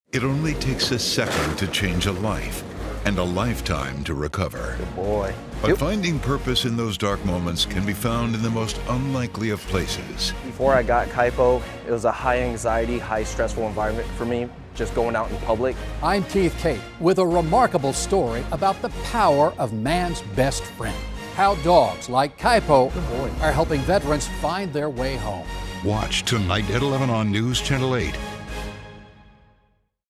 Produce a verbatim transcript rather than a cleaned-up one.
It only takes a second to change a life and a lifetime to recover. Good boy. But Yep. finding purpose in those dark moments can be found in the most unlikely of places. Before I got kypo, it was a high anxiety, high stressful environment for me, just going out in public. I'm Keith Cate with a remarkable story about the power of man's best friend. How dogs like kypo are helping veterans find their way home. Watch tonight at eleven on News Channel eight.